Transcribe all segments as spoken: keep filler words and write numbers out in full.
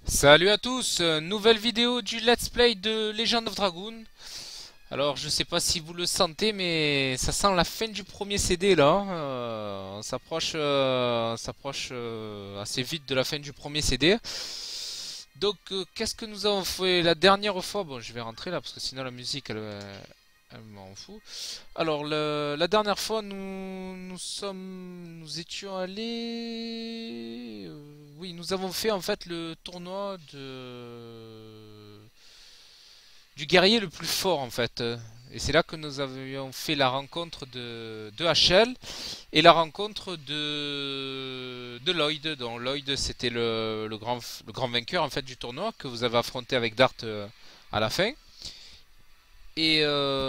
Salut à tous, euh, nouvelle vidéo du Let's Play de Legend of Dragoon. Alors je sais pas si vous le sentez mais ça sent la fin du premier C D là. Euh, on s'approche euh, on s'approche euh, assez vite de la fin du premier C D. Donc euh, qu'est-ce que nous avons fait la dernière fois? Bon, je vais rentrer là parce que sinon la musique elle, euh, elle m'en fout. Alors le- la dernière fois nous nous sommes nous étions allés euh, oui, nous avons fait en fait le tournoi de du guerrier le plus fort en fait. Et c'est là que nous avions fait la rencontre de, de H L et la rencontre de, de Lloyd. Donc Lloyd c'était le, le grand, le grand vainqueur en fait du tournoi que vous avez affronté avec Dart euh, à la fin. Et,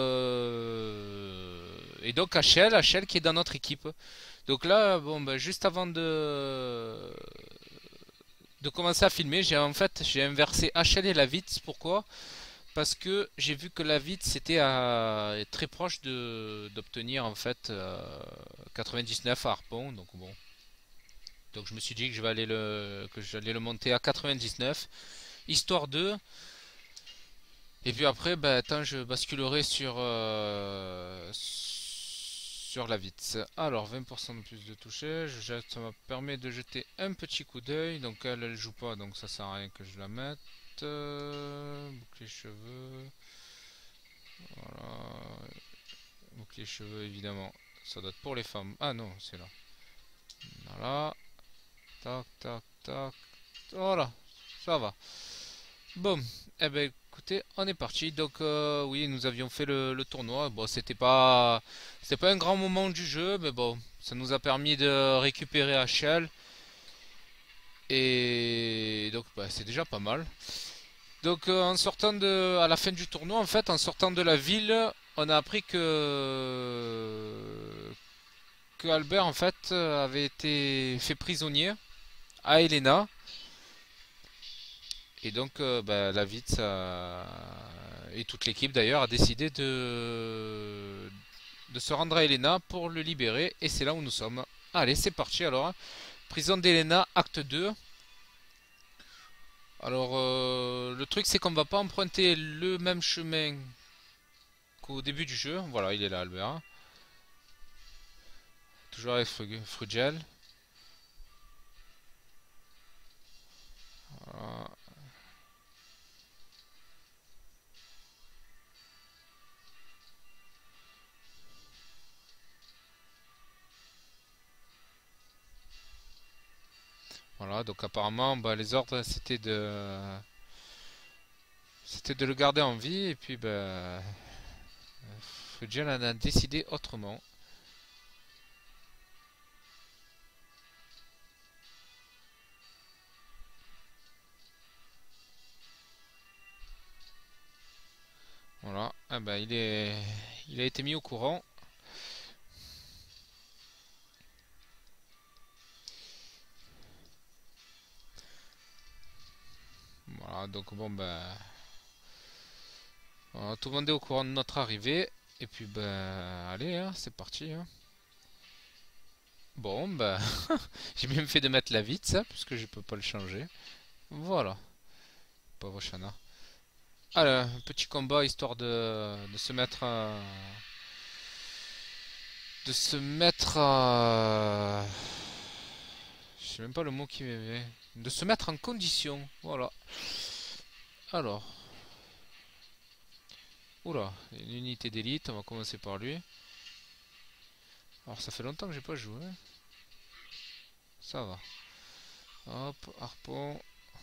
euh, et donc H L, H L qui est dans notre équipe. Donc là, bon, ben, juste avant de, de commencer à filmer, j'ai en fait j'ai inversé H L et la Vitz. Pourquoi? Parce que j'ai vu que la Vitz était à, très proche de d'obtenir en fait euh, quatre-vingt-dix-neuf à Harpon. Donc bon, donc je me suis dit que je vais aller le que j'allais le monter à quatre-vingt-dix-neuf, histoire de. Et puis après, bah, tant je basculerai sur euh, sur la Vitz. Alors vingt pour cent de plus de toucher, je jette, ça me permet de jeter un petit coup d'œil. Donc elle, elle joue pas, donc ça sert à rien que je la mette. Euh, bouclier cheveux, voilà. Bouclier cheveux évidemment, ça doit être pour les femmes. Ah non, c'est là. Voilà, tac, tac, tac. Voilà, ça va. Bon, eh ben écoutez, on est parti. Donc euh, oui, nous avions fait le, le tournoi. Bon, c'était pas, c'était pas un grand moment du jeu, mais bon, ça nous a permis de récupérer H L et donc bah, c'est déjà pas mal. Donc euh, en sortant de, à la fin du tournoi, en fait, en sortant de la ville, on a appris que que Albert en fait avait été fait prisonnier à Helena. Et donc, euh, bah, la Vitz euh, et toute l'équipe d'ailleurs a décidé de, de se rendre à Helena pour le libérer. Et c'est là où nous sommes. Allez, c'est parti alors. Prison d'Helena, acte deux. Alors, euh, le truc c'est qu'on va pas emprunter le même chemin qu'au début du jeu. Voilà, il est là, Albert. Toujours avec Frugel. Voilà. Voilà, donc apparemment, bah, les ordres c'était de c'était de le garder en vie. Et puis, bah, Frugel en a décidé autrement. Voilà, ah bah, il est, il a été mis au courant. Voilà, donc bon bah, voilà, tout le monde est au courant de notre arrivée. Et puis bah, allez, hein, c'est parti, hein. Bon bah, j'ai bien fait de mettre la vite ça, puisque je peux pas le changer. Voilà, pauvre Shana. Alors, un petit combat histoire de, de se mettre, à- de se mettre, à- je sais même pas le mot qui m'est, de se mettre en condition. Voilà. Alors, oula, une unité d'élite, on va commencer par lui. Alors ça fait longtemps que j'ai pas joué. Ça va. Hop, harpon.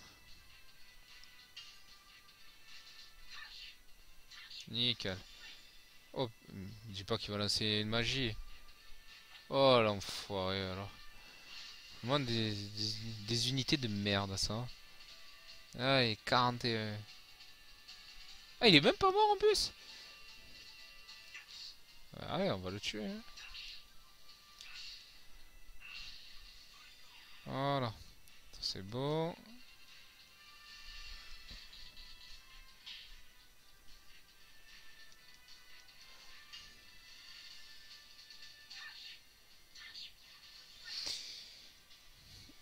Nickel. Oh, dis pas qu'il va lancer une magie. Oh l'enfoiré alors. Vraiment des, des, des unités de merde ça. Ah, et quarante et un. Ah, il est même pas mort en plus. Ah ouais, on va le tuer, hein. Voilà. Ça, c'est bon.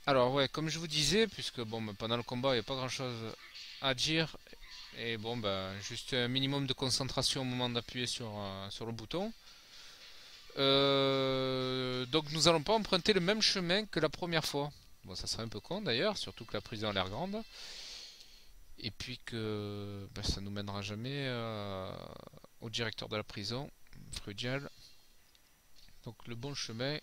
Alors ouais, comme je vous disais, puisque bon, bah, pendant le combat, il n'y a pas grand-chose à dire. Et bon, bah, juste un minimum de concentration au moment d'appuyer sur, euh, sur le bouton. Euh, donc nous allons pas emprunter le même chemin que la première fois. Bon, ça serait un peu con d'ailleurs, surtout que la prison a l'air grande. Et puis que bah, ça nous mènera jamais euh, au directeur de la prison, Frudial. Donc le bon chemin,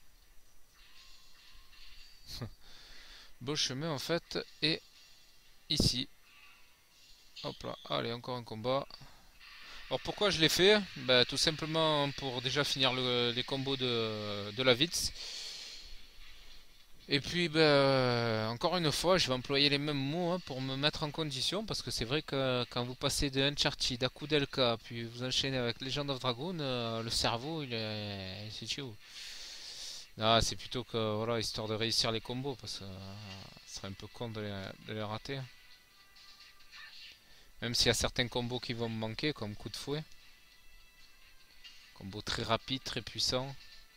bon chemin en fait est ici. Hop là, allez encore un combat. Alors pourquoi je l'ai fait? Bah, tout simplement pour déjà finir le- les combos de, de la Vitz. Et puis bah, encore une fois, je vais employer les mêmes mots hein, pour me mettre en condition parce que c'est vrai que quand vous passez de Uncharted à Koudelka, puis vous enchaînez avec Legend of Dragoon, euh, le cerveau il est c'est chaud. Ah, c'est plutôt que voilà, histoire de réussir les combos parce que euh, ce serait un peu con de les, de les rater. Même s'il y a certains combos qui vont me manquer, comme coup de fouet. Combo très rapide, très puissant.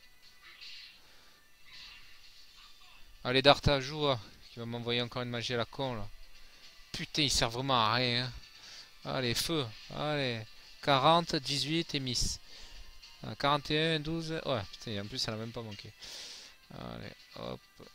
Allez, Darta, joue, hein, qui va m'envoyer encore une magie à la con là. Putain, il sert vraiment à rien, hein. Allez, feu. Allez. quarante, dix-huit et miss. Ah, quarante et un, douze. Ouais, putain, en plus, elle a même pas manqué. Allez, hop.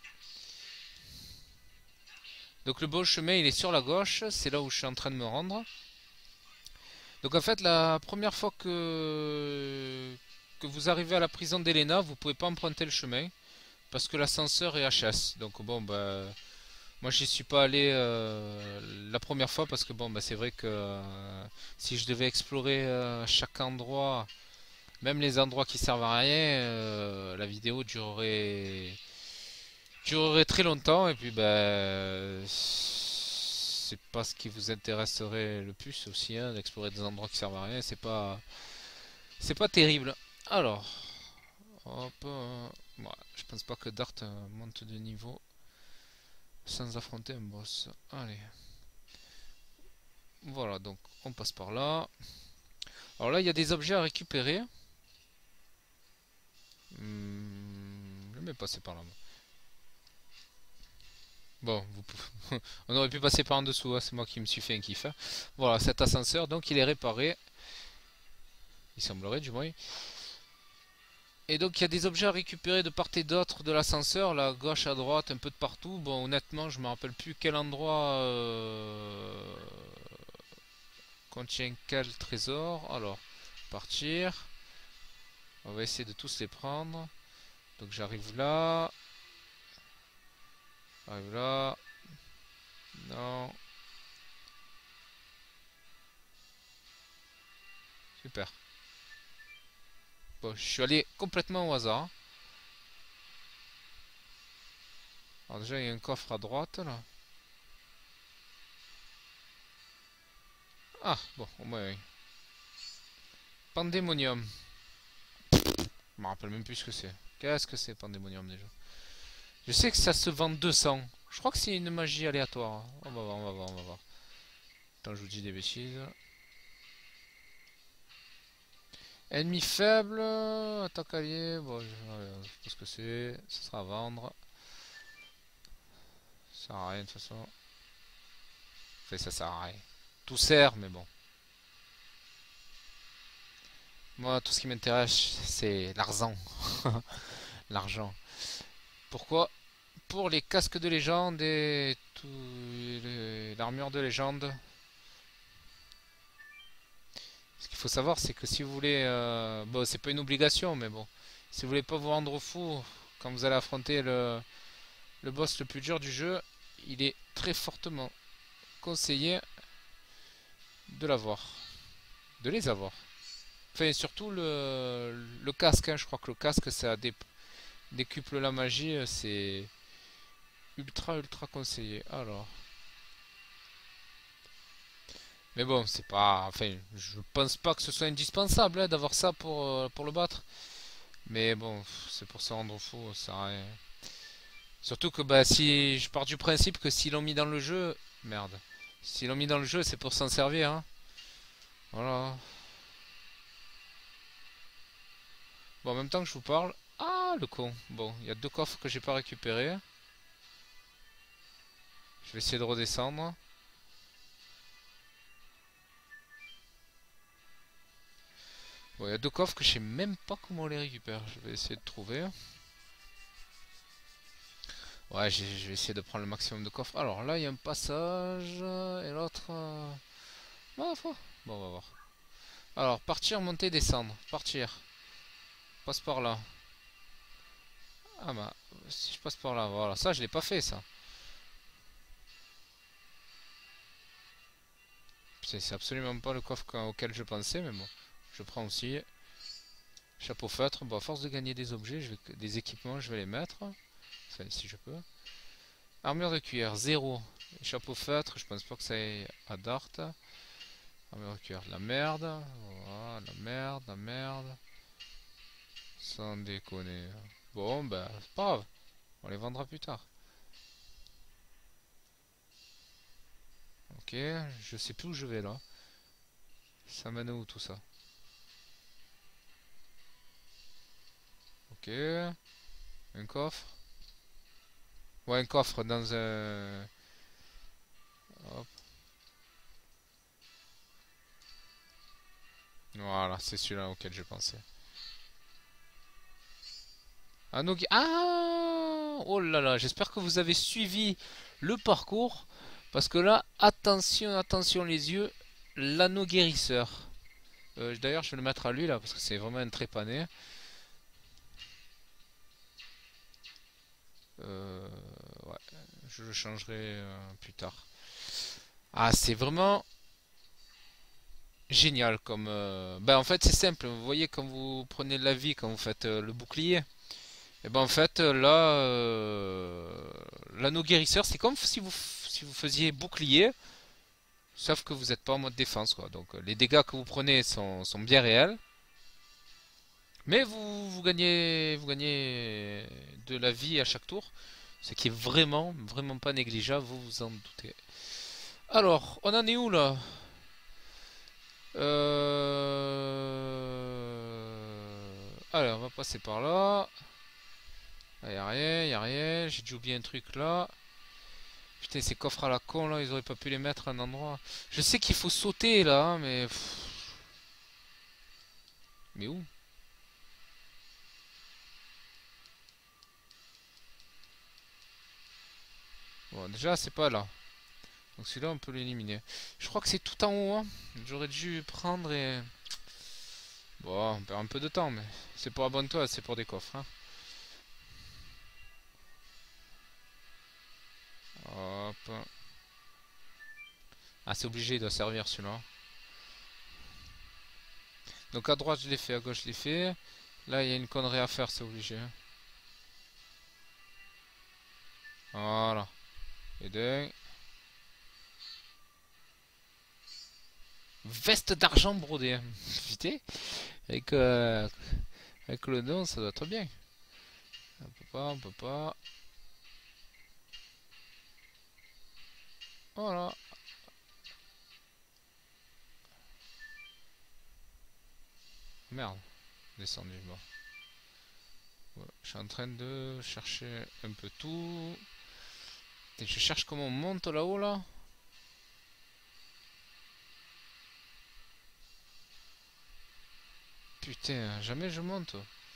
Donc, le bon chemin, il est sur la gauche. C'est là où je suis en train de me rendre. Donc, en fait, la première fois que, que vous arrivez à la prison d'Elena, vous pouvez pas emprunter le chemin. Parce que l'ascenseur est H S. Donc, bon, bah. Moi, j'y suis pas allé euh, la première fois parce que bon, bah, c'est vrai que euh, si je devais explorer euh, chaque endroit, même les endroits qui servent à rien, euh, la vidéo durerait durerait très longtemps et puis bah c'est pas ce qui vous intéresserait le plus aussi, hein, d'explorer des endroits qui servent à rien. C'est pas c'est pas terrible. Alors, hop, euh, ouais, je pense pas que Dart euh, monte de niveau sans affronter un boss. Allez. Voilà, donc on passe par là. Alors là, il y a des objets à récupérer. Hmm, je vais passer par là. Bon, vous pouvez- on aurait pu passer par en dessous, hein, c'est moi qui me suis fait un kiff, hein. Voilà, cet ascenseur, donc il est réparé. Il semblerait du moins. Et donc il y a des objets à récupérer de part et d'autre de l'ascenseur, là, à gauche, à droite, un peu de partout. Bon, honnêtement, je me rappelle plus quel endroit euh, contient quel trésor. Alors, partir. On va essayer de tous les prendre. Donc j'arrive là. J'arrive là. Non. Super. Bon, je suis allé complètement au hasard. Alors déjà, il y a un coffre à droite, là. Ah, bon, au moins, oui. Pandémonium. Je me rappelle même plus ce que c'est. Qu'est-ce que c'est, Pandémonium, déjà? Je sais que ça se vend deux cents. Je crois que c'est une magie aléatoire. On va voir, on va voir, on va voir. Attends, je vous dis des bêtises. Ennemi faible, attaque alliée. Bon, je, je sais pas ce que c'est. Ça sera à vendre. Ça sert à rien de toute façon. Enfin, ça sert à rien. Tout sert, mais bon. Moi, tout ce qui m'intéresse, c'est l'argent. L'argent. Pourquoi? Pour les casques de légende et tout l'armure de légende. Ce qu'il faut savoir, c'est que si vous voulez, euh, bon, c'est pas une obligation, mais bon, si vous voulez pas vous rendre fou quand vous allez affronter le, le boss le plus dur du jeu, il est très fortement conseillé de l'avoir, de les avoir. Enfin, surtout le, le casque, hein. Je crois que le casque, ça dé- décuple la magie, c'est ultra ultra conseillé. Alors. Mais bon, c'est pas. Enfin, je pense pas que ce soit indispensable hein, d'avoir ça pour, euh, pour le battre. Mais bon, c'est pour se rendre fou, ça sert à rien. Surtout que bah si je pars du principe que s'ils l'ont mis dans le jeu. Merde. S'ils l'ont mis dans le jeu, c'est pour s'en servir, hein. Voilà. Bon, en même temps que je vous parle. Ah, le con. Bon, il y a deux coffres que j'ai pas récupérés. vais essayer de redescendre. Bon, il y a deux coffres que je sais même pas comment on les récupère. Je vais essayer de trouver. Ouais, je vais essayer de prendre le maximum de coffres. Alors là, il y a un passage. Et l'autre... Euh... Ah, faut. Bon, on va voir. Alors, partir, monter, descendre. Partir. Passe par là. Ah bah, si je passe par là, voilà. Ça, je l'ai pas fait, ça. C'est absolument pas le coffre auquel je pensais, mais bon. Je prends aussi. Chapeau feutre. Bon, à force de gagner des objets, je vais... des équipements, je vais les mettre. Enfin, si je peux. Armure de cuir, zéro. Chapeau feutre, je pense pas que ça ait à Dart. Armure de cuir, la merde. Voilà, la merde, la merde. Sans déconner. Bon, bah, c'est pas grave. On les vendra plus tard. Ok, je sais plus où je vais là. Ça mène où tout ça? Ok. Un coffre. Ouais, un coffre dans un... Hop. Voilà, c'est celui-là auquel je pensais. Ah, no... ah oh là là, j'espère que vous avez suivi le parcours. Parce que là, attention, attention les yeux. L'anneau guérisseur. Euh, D'ailleurs, je vais le mettre à lui là, parce que c'est vraiment un trépané. Euh, ouais, je le changerai euh, plus tard. Ah, c'est vraiment génial comme... euh, Ben en fait, c'est simple. Vous voyez, quand vous prenez de la vie, quand vous faites euh, le bouclier, et ben en fait, euh, là, euh, l'anneau guérisseur, c'est comme si vous, si vous faisiez bouclier, sauf que vous n'êtes pas en mode défense, quoi. Donc, euh, les dégâts que vous prenez sont, sont bien réels. Mais vous, vous gagnez, vous gagnez de la vie à chaque tour, ce qui est vraiment, vraiment pas négligeable, vous vous en doutez. Alors, on en est où là? euh... Allez, on va passer par là. Il n'y a rien, il n'y a rien. J'ai déjà oublié un truc là. Putain, ces coffres à la con là, ils auraient pas pu les mettre à un endroit. Je sais qu'il faut sauter là, hein, mais... pff. Mais où? Bon, déjà, c'est pas là. Donc celui-là, on peut l'éliminer. Je crois que c'est tout en haut, hein. J'aurais dû prendre et... Bon, on perd un peu de temps, mais c'est pour abonne-toi, c'est pour des coffres, hein. Hop. Ah, c'est obligé, il doit servir celui-là. Donc à droite, je l'ai fait, à gauche, je l'ai fait. Là, il y a une connerie à faire, c'est obligé. Voilà. Et deux. Veste d'argent brodée. Putain. Avec, euh, avec le nom, ça doit être bien. On peut pas, on peut pas. Voilà. Merde. Descendu. Bon. Voilà. Je suis en train de chercher un peu tout. Et je cherche comment on monte là-haut là. Putain, jamais je monte.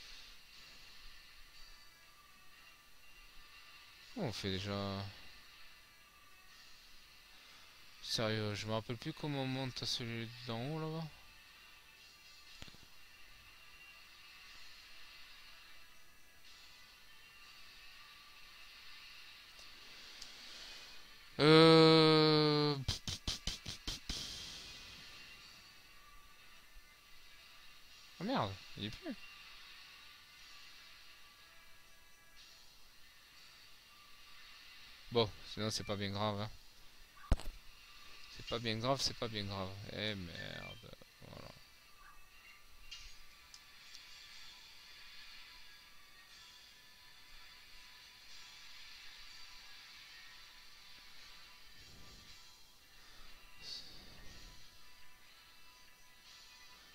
Oh, on fait déjà. Sérieux, je me rappelle plus comment on monte à celui d'en haut là-bas. Euh... Oh merde, il est plus. Bon, sinon c'est pas bien grave. Hein. C'est pas bien grave, c'est pas bien grave. Eh merde. Voilà.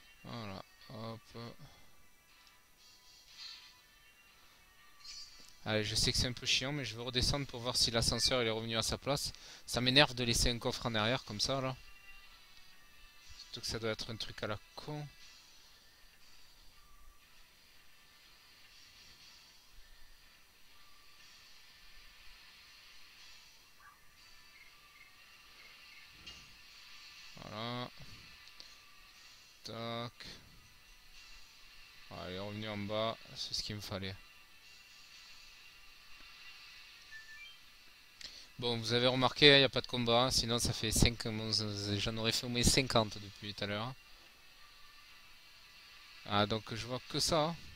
Voilà. Hop. Allez, je sais que c'est un peu chiant, mais je vais redescendre pour voir si l'ascenseur il est revenu à sa place. Ça m'énerve de laisser un coffre en arrière comme ça, là. Surtout que ça doit être un truc à la con. Voilà. Tac. Voilà, il est revenu en bas, c'est ce qu'il me fallait. Bon, vous avez remarqué, il n'y a pas de combat, hein, sinon ça fait cinq, j'en aurais fait au moins cinquante depuis tout à l'heure. Ah, donc je vois que ça. Hein.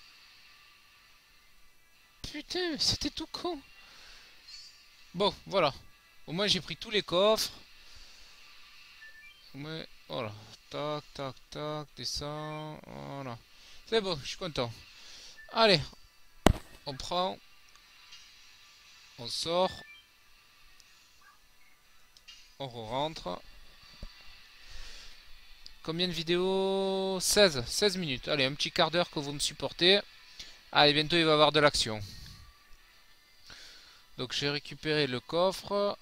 Putain, c'était tout con. Bon, voilà. Au moins j'ai pris tous les coffres. Au moins, voilà. Tac, tac, tac, descend. Voilà. C'est bon, je suis content. Allez, on prend. On sort. On rentre. Combien de vidéos? seize. seize minutes. Allez, un petit quart d'heure que vous me supportez. Allez, bientôt il va y avoir de l'action. Donc j'ai récupéré le coffre.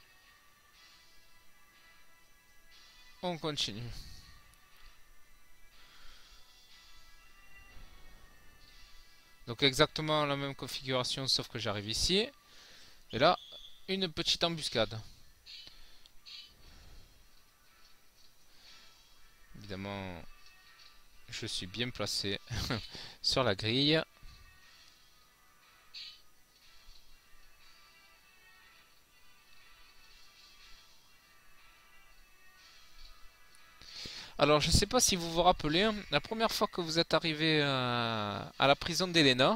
On continue. Donc exactement la même configuration sauf que j'arrive ici. Et là, une petite embuscade. Évidemment, je suis bien placé sur la grille. Alors, je ne sais pas si vous vous rappelez, hein, la première fois que vous êtes arrivé à, à la prison d'Elena,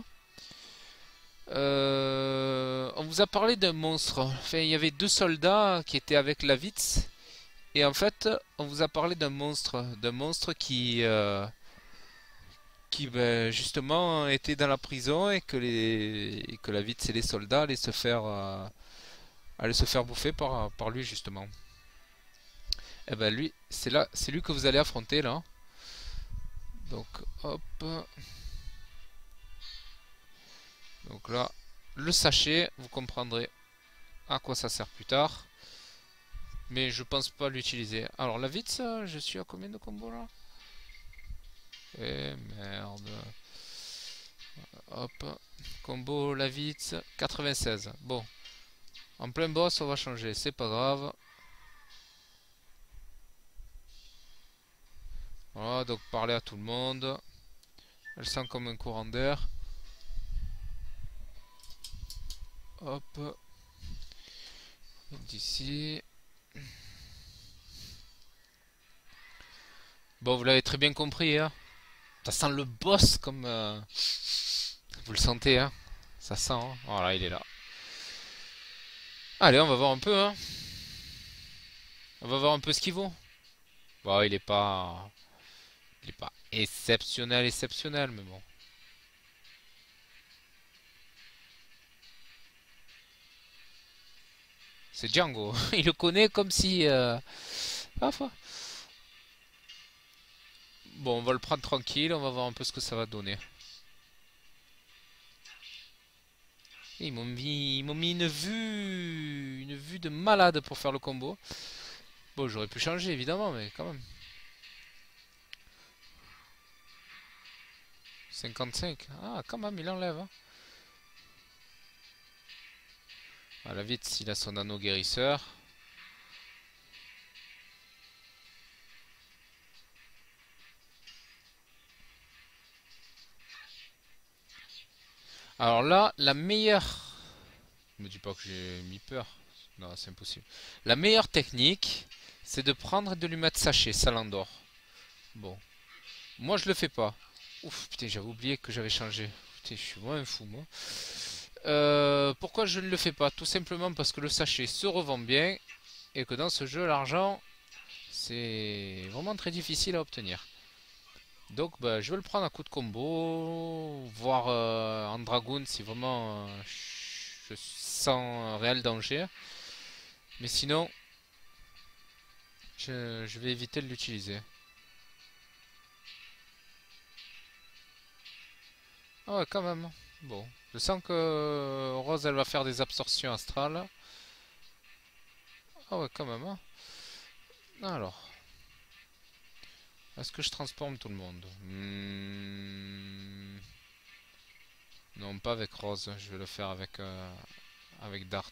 euh, on vous a parlé d'un monstre. Enfin, il y avait deux soldats qui étaient avec Lavitz. Et en fait, on vous a parlé d'un monstre. D'un monstre qui, euh, qui ben, justement était dans la prison et que, les, et que Lavitz et les soldats allaient se faire, euh, allaient se faire bouffer par, par lui justement. Et ben lui, c'est là, c'est lui que vous allez affronter là. Donc hop. Donc là, le sachet, vous comprendrez à quoi ça sert plus tard. Mais je pense pas l'utiliser. Alors la vite ça, je suis à combien de combos là? Eh merde. Hop. Combo la vite quatre-vingt-seize. Bon. En plein boss on va changer, c'est pas grave. Voilà, donc parler à tout le monde. Elle sent comme un courant d'air. Hop. D'ici. Bon, vous l'avez très bien compris, hein. Ça sent le boss comme... euh, Vous le sentez, hein. Ça sent, hein. Voilà, il est là. Allez, on va voir un peu, hein. On va voir un peu ce qu'il vaut. Bon, il est pas... Il est pas exceptionnel, exceptionnel, mais bon. C'est Django. Il le connaît comme si... Euh... Ah, bon, on va le prendre tranquille. On va voir un peu ce que ça va donner. Ils m'ont mis... Ils m'ont mis une vue... Une vue de malade pour faire le combo. Bon, j'aurais pu changer, évidemment, mais quand même. cinquante-cinq. Ah, quand même, il enlève. Hein. Voilà, vite, il a son anneau guérisseur. Alors là, la meilleure... Ne me dis pas que j'ai mis peur. Non, c'est impossible. La meilleure technique, c'est de prendre et de lui mettre sachet, ça l'endort. Bon. Moi, je le fais pas. Ouf, putain, j'avais oublié que j'avais changé. Putain, je suis moins fou, moi. Euh, pourquoi je ne le fais pas? Tout simplement parce que le sachet se revend bien et que dans ce jeu, l'argent, c'est vraiment très difficile à obtenir. Donc, bah, je vais le prendre à coup de combo, voir euh, en dragoon si vraiment euh, je sens un réel danger. Mais sinon, je, je vais éviter de l'utiliser. Ah ouais, quand même. Bon, Je sens que Rose, elle va faire des absorptions astrales. Ah ouais, quand même, hein. Alors, est-ce que je transforme tout le monde? Hmm, non, pas avec Rose. Je vais le faire avec, euh, avec Dart.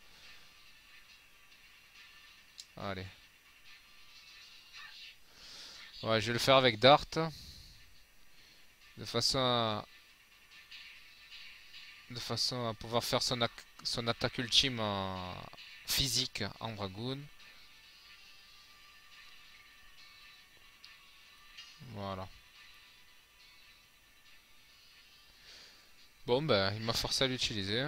Allez. Ouais, je vais le faire avec Dart. De façon à, de façon à pouvoir faire son, son attaque ultime en physique en Dragoon. Voilà. Bon, ben, il m'a forcé à l'utiliser.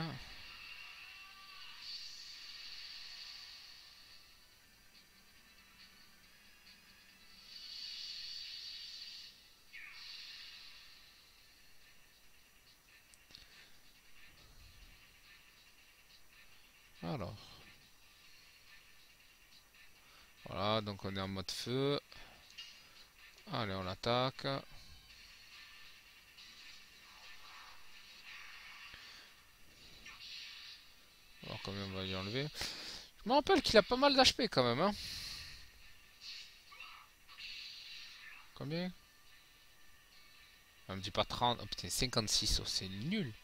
Alors. Voilà, donc on est en mode feu. Allez, on l'attaque. Alors combien on va y enlever. Je me rappelle qu'il a pas mal d'H P quand même, hein. Combien? On me dit pas trente. Oh putain, cinquante-six, oh, c'est nul.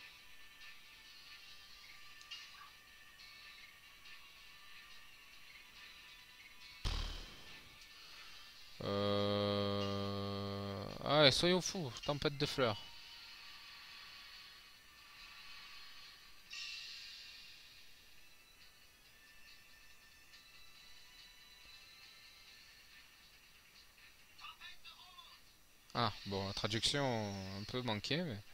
Euh... Ah ouais, soyons fous, tempête de fleurs. Ah, bon, la traduction un peu manquée, mais...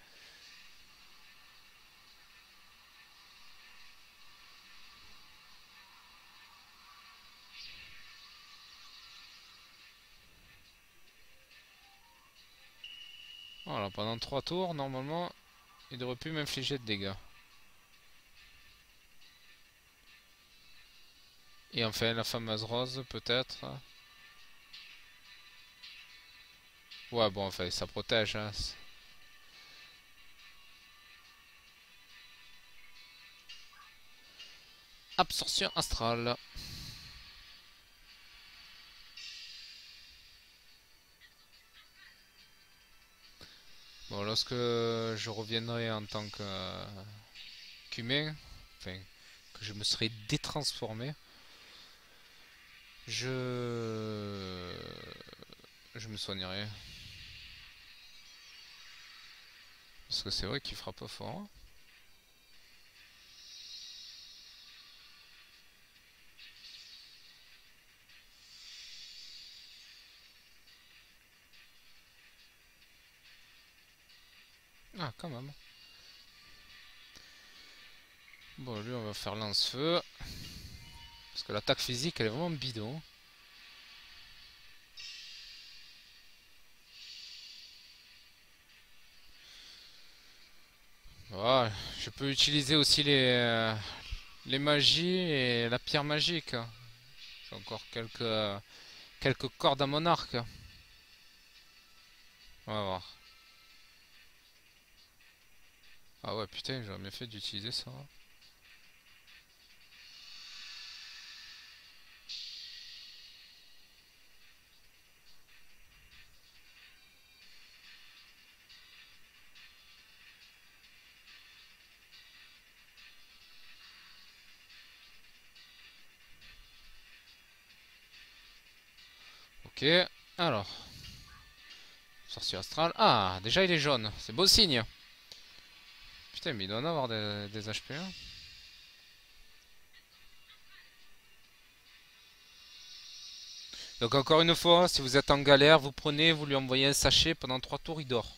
Voilà, pendant trois tours, normalement, il devrait plus m'infliger de dégâts. Et enfin, la fameuse rose, peut-être. Ouais, bon, enfin, ça protège, hein. Absorption astrale. Bon, lorsque je reviendrai en tant que euh, qu'humain, enfin, que je me serai détransformé, je je me soignerai. Parce que c'est vrai qu'il frappe fort, hein. Ah, quand même. Bon, lui, on va faire lance-feu. Parce que l'attaque physique, elle est vraiment bidon. Voilà, je peux utiliser aussi les, euh, les magies et la pierre magique. J'ai encore quelques, euh, quelques cordes à mon arc. On va voir. Ah ouais, putain, j'aurais bien fait d'utiliser ça. Ok, alors. Sorcier astral. Ah, déjà il est jaune. C'est beau signe. Putain, mais il doit en avoir des, des H P. Hein. Donc encore une fois, si vous êtes en galère, vous prenez, vous lui envoyez un sachet, pendant trois tours, il dort.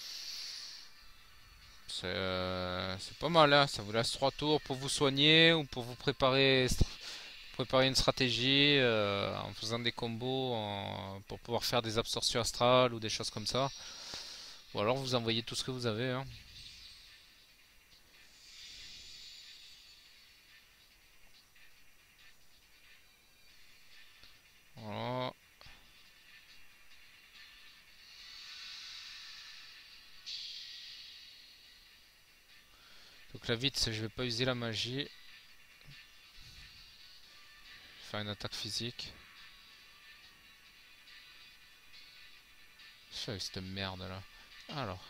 C'est euh, c'est pas mal, hein. Ça vous laisse trois tours pour vous soigner ou pour vous préparer, préparer une stratégie euh, en faisant des combos en- pour pouvoir faire des absorptions astrales ou des choses comme ça. Ou alors vous envoyez tout ce que vous avez. Hein. Voilà. là vite, je vais pas user la magie. Faire une attaque physique. Je fais avec cette merde là. Alors.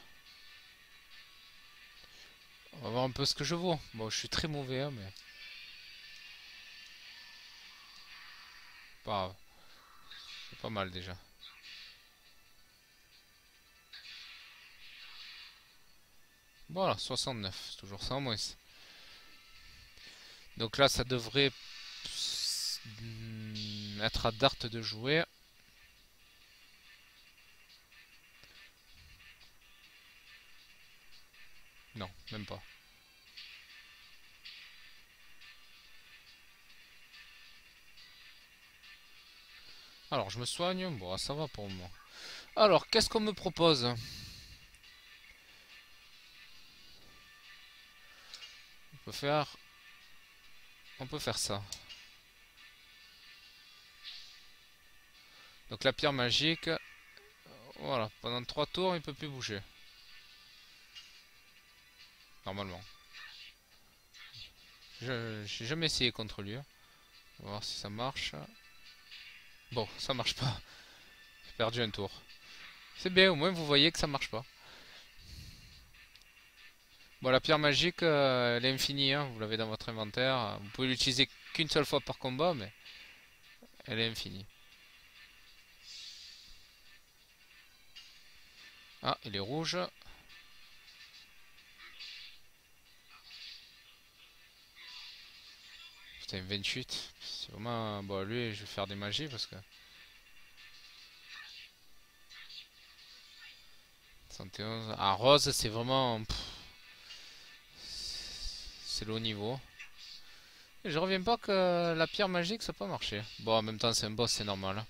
On va voir un peu ce que je vaux. Bon, je suis très mauvais, hein, mais... Pas grave. C'est pas mal déjà. Voilà, soixante-neuf. C'est toujours ça en moins. Donc là, ça devrait être à Dart de jouer. Non, même pas. Alors, je me soigne. Bon, ça va pour moi. Alors, qu'est-ce qu'on me propose? On peut faire... On peut faire ça. Donc la pierre magique... Voilà, pendant trois tours, il peut plus bouger. Normalement. Je j'ai jamais essayé contre lui. On va voir si ça marche. Bon, ça marche pas. J'ai perdu un tour. C'est bien, au moins vous voyez que ça marche pas. Bon, la pierre magique, euh, elle est infinie, hein, vous l'avez dans votre inventaire. Vous pouvez l'utiliser qu'une seule fois par combat, mais elle est infinie. Ah, il est rouge. Putain, vingt-huit. C'est vraiment... Bon, lui, je vais faire des magies parce que... soixante et onze. Ah, rose, c'est vraiment... C'est le haut niveau. Et je reviens pas que la pierre magique, ça peut pas marcher. Bon, en même temps, c'est un boss, c'est normal.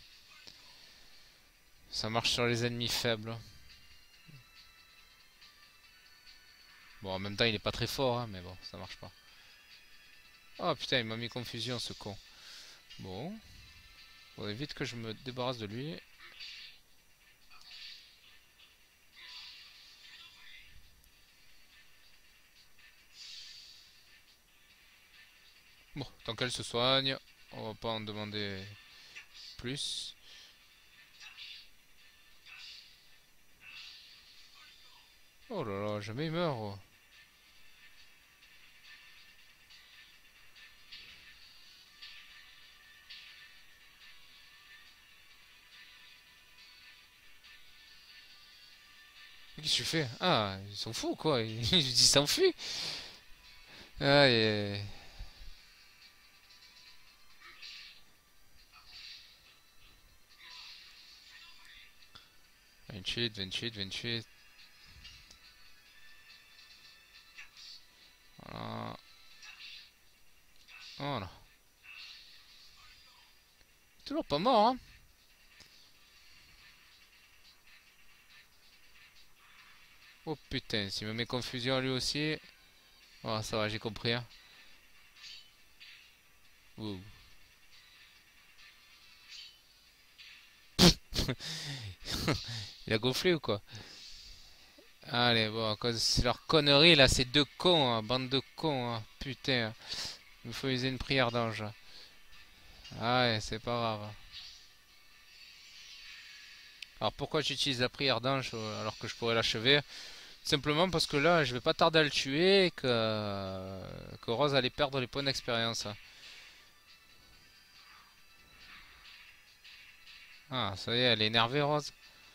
Ça marche sur les ennemis faibles. Bon, en même temps, il est pas très fort, hein, mais bon, ça marche pas. Oh putain, il m'a mis confusion, ce con. Bon. Faudrait vite que je me débarrasse de lui. Bon, tant qu'elle se soigne, on va pas en demander plus. Oh là là, jamais il meurt. Oh. Qu'est-ce que tu fais? Ah, ils sont fous quoi, ils s'enfuient. Ah, et... vingt-huit, vingt-huit, vingt-huit. Voilà. Voilà. Toujours pas mort, hein. Oh putain, s'il me met confusion lui aussi. Oh, ça va, j'ai compris, hein. Ouh. Il a gonflé ou quoi? Allez, bon, à cause de leur connerie là, ces deux cons, hein, bande de cons, hein. Putain. Il me faut user une prière d'ange. Ah ouais, c'est pas grave. Alors pourquoi j'utilise la prière d'ange euh, alors que je pourrais l'achever? Simplement parce que là, je vais pas tarder à le tuer et que, que Rose allait perdre les points d'expérience. Ah, ça y est, elle est énervée, Rose.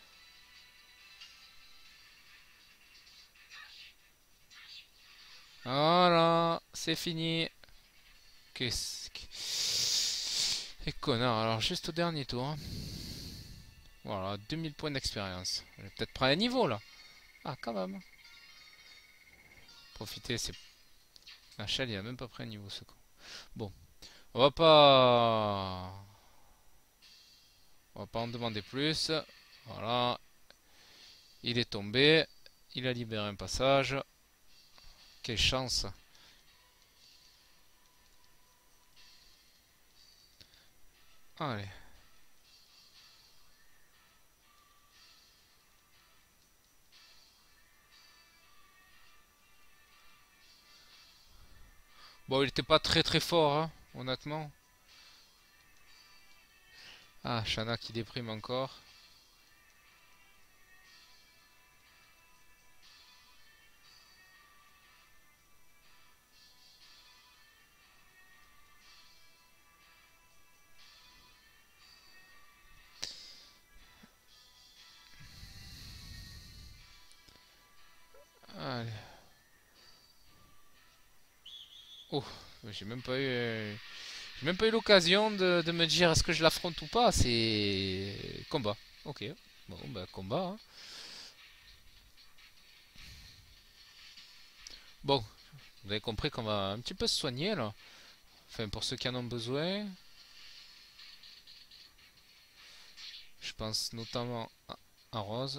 Voilà, c'est fini. Qu'est-ce que... Et connard, alors juste au dernier tour, hein. Voilà, deux mille points d'expérience. Je vais peut-être prendre un niveau là. Ah, quand même. Profitez, c'est... La Shell, il a même pas pris un niveau ce con. Bon, on va pas... On va pas en demander plus. Voilà. Il est tombé. Il a libéré un passage. Quelle chance. Allez. Bon, il était pas très très fort, hein, honnêtement. Ah, Shanna qui déprime encore. Allez. Oh, j'ai même pas eu, euh, j'ai même pas eu l'occasion de, de me dire est-ce que je l'affronte ou pas. C'est combat. Ok. Bon, bah combat, hein. Bon, vous avez compris qu'on va un petit peu se soigner là. Enfin, pour ceux qui en ont besoin. Je pense notamment à, à Rose.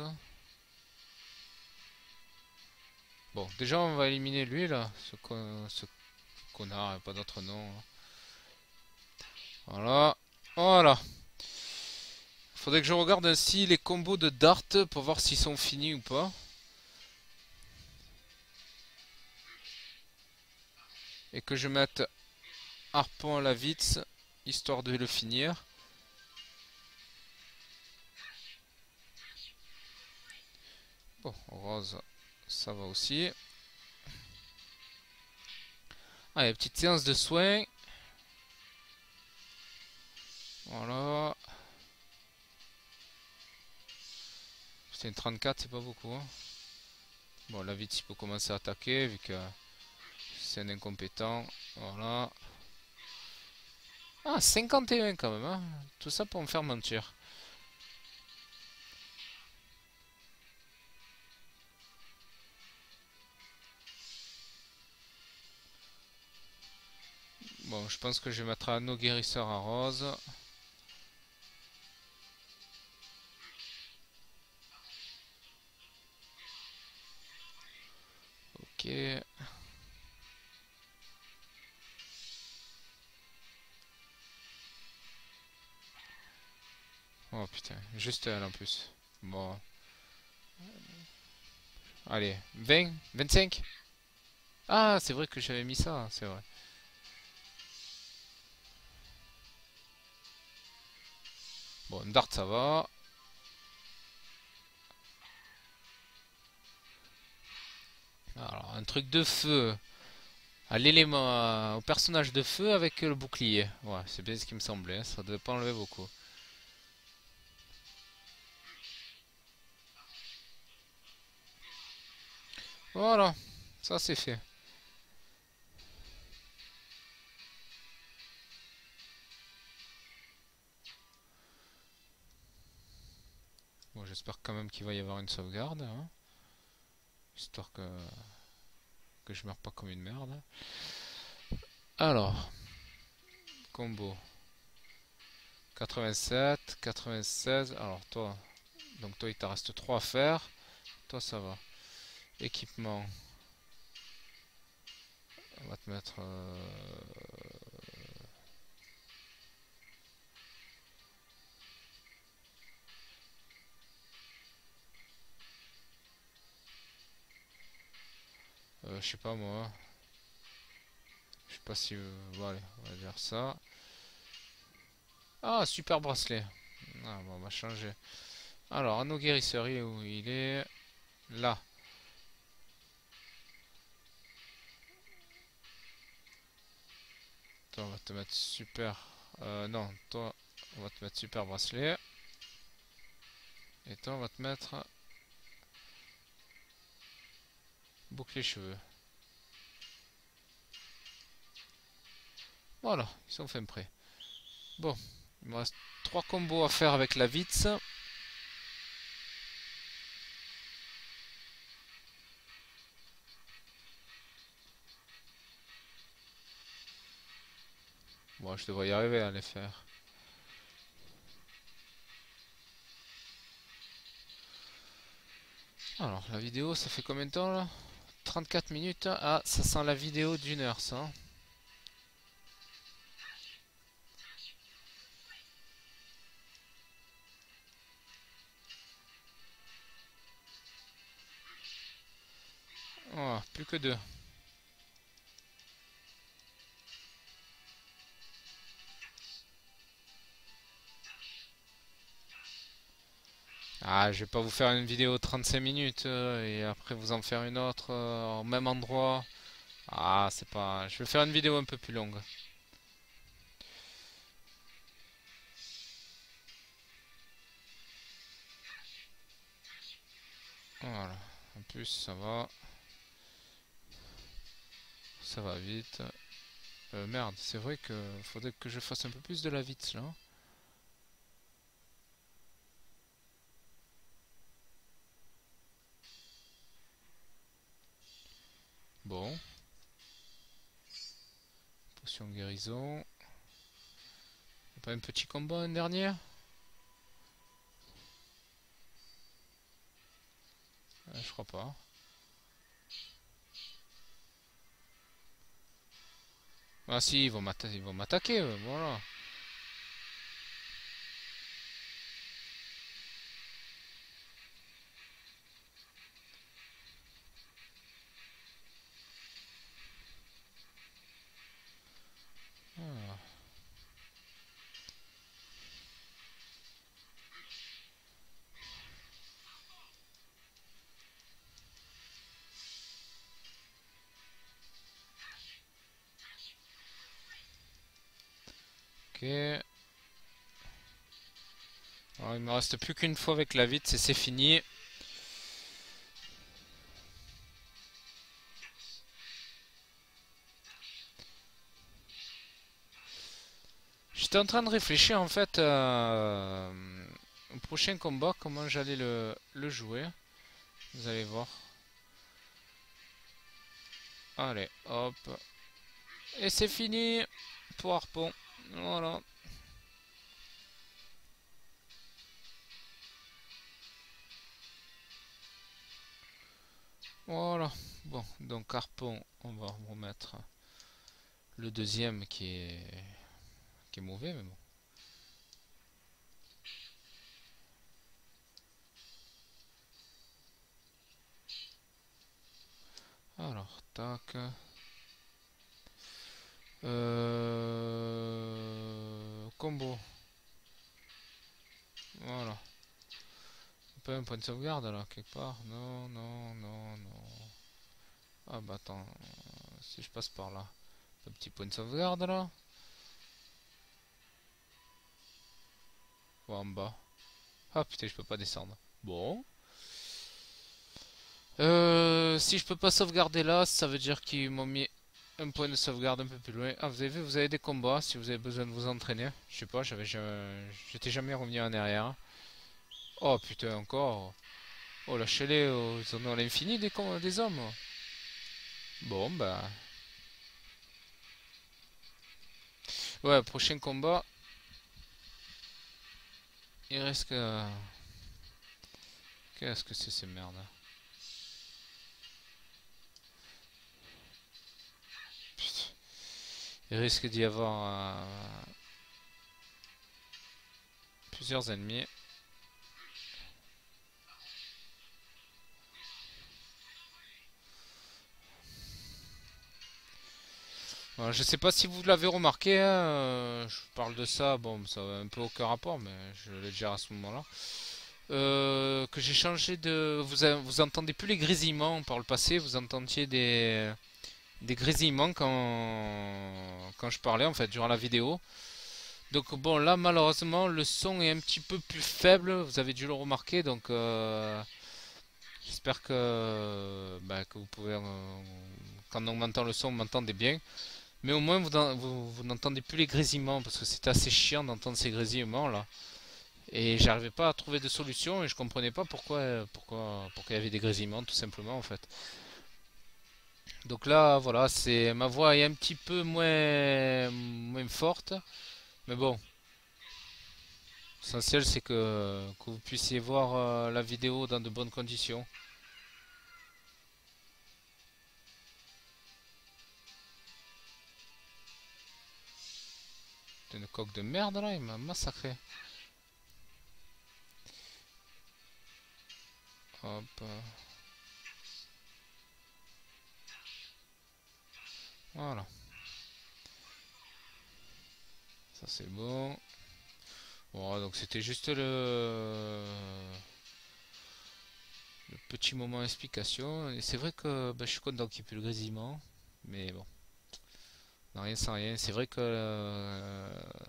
Bon, déjà on va éliminer lui là, ce, con, ce connard, pas d'autre nom. Voilà, voilà. Faudrait que je regarde ainsi les combos de Dart pour voir s'ils sont finis ou pas. Et que je mette Harpon à la Vitz, histoire de le finir. Bon, Rose, ça va aussi. Allez, petite séance de soins. Voilà. C'est une trente-quatre, c'est pas beaucoup. Hein. Bon, la Vitz, il peut commencer à attaquer vu que c'est un incompétent. Voilà. Ah, cinquante et un quand même. Hein. Tout ça pour me faire mentir. Bon, je pense que je vais mettre un anneau guérisseur à Rose. Ok. Oh putain, juste elle en plus. Bon. Allez, vingt, vingt-cinq. Ah, c'est vrai que j'avais mis ça, c'est vrai. Bon, Dart, ça va. Alors, un truc de feu. À l'élément, au personnage de feu avec le bouclier. Ouais, c'est bien ce qui me semblait. Ça devait pas enlever beaucoup. Voilà, ça c'est fait. Bon, j'espère quand même qu'il va y avoir une sauvegarde. Hein, histoire que, que je meurs pas comme une merde. Alors, combo. quatre-vingt-sept, quatre-vingt-seize. Alors toi, donc toi il t'en reste trois à faire. Toi ça va. Équipement. On va te mettre... euh, euh, je sais pas moi. Je sais pas si... euh, bon allez, on va dire ça. Ah, super bracelet. Ah, bon, on va changer. Alors, anneau guérisseur, il est où? Il est là. Toi, on va te mettre super... Euh, non, toi, on va te mettre super bracelet. Et toi, on va te mettre bouclier cheveux. Voilà, ils sont fin prêts. Bon, il me reste trois combos à faire avec la Vitz. Bon, je devrais y arriver à les faire. Alors, la vidéo, ça fait combien de temps là? trente-quatre minutes. Ah, ça sent la vidéo d'une heure, ça. Oh, plus que deux. Ah, je vais pas vous faire une vidéo trente-cinq minutes euh, et après vous en faire une autre euh, au même endroit. Ah, c'est pas... Je vais faire une vidéo un peu plus longue. Voilà. En plus, ça va. Ça va vite. Euh, merde, c'est vrai que faudrait que je fasse un peu plus de la vite là. Bon. Potion guérison. Y'a pas un petit combat une dernière? Euh, je crois pas. Ah si, ils vont m'atta- ils vont m'attaquer, euh, voilà. Ah, ok. Alors, il me reste plus qu'une fois avec la vite, c'est fini. J'étais en train de réfléchir en fait euh, au prochain combat, comment j'allais le, le jouer. Vous allez voir. Allez, hop. Et c'est fini pour Harpon. Voilà. Voilà. Bon, donc Harpon, on va remettre le deuxième qui est, qui est mauvais, mais bon. Alors, tac. Euh... Combo. Voilà. Pas un point de sauvegarde là, quelque part. Non, non, non, non. Ah bah attends. Si je passe par là. Un petit point de sauvegarde là. Ou en bas. Ah putain, je peux pas descendre. Bon. Euh, si je peux pas sauvegarder là, ça veut dire qu'ils m'ont mis un point de sauvegarde un peu plus loin. Ah, vous avez vu, vous avez des combats si vous avez besoin de vous entraîner. Je sais pas, j'avais jamais... j'étais jamais revenu en arrière. Oh putain, encore. Oh, lâchez-les, oh, ils en ont à l'infini des, com- des hommes. Bon, bah. Ouais, prochain combat. Il reste que. Qu'est-ce que c'est ces merdes? Putain. Il risque d'y avoir euh, plusieurs ennemis. Voilà, je sais pas si vous l'avez remarqué, hein, euh, je parle de ça, bon, ça a un peu aucun rapport, mais je l'ai déjà à ce moment-là. Euh, que j'ai changé de. Vous, a- vous entendez plus les grésillements par le passé, vous entendiez des, des grésillements quand, quand je parlais, en fait, durant la vidéo. Donc, bon, là, malheureusement, le son est un petit peu plus faible, vous avez dû le remarquer, donc euh, j'espère que, bah, que vous pouvez. Euh, quand on m'entend le son, vous m'entendez bien. Mais au moins, vous, vous, vous n'entendez plus les grésillements, parce que c'était assez chiant d'entendre ces grésillements là. Et j'arrivais pas à trouver de solution et je comprenais pas pourquoi, pourquoi, pourquoi il y avait des grésillements, tout simplement en fait. Donc là, voilà, c'est ma voix est un petit peu moins, moins forte, mais bon, l'essentiel c'est que, que vous puissiez voir euh, la vidéo dans de bonnes conditions. C'est une coque de merde là, il m'a massacré. Hop, voilà, ça c'est bon. Bon, donc c'était juste le Le petit moment explication. Et c'est vrai que bah, je suis content qu'il n'y ait plus le grésillement. Mais bon, non, rien sans rien. C'est vrai que euh,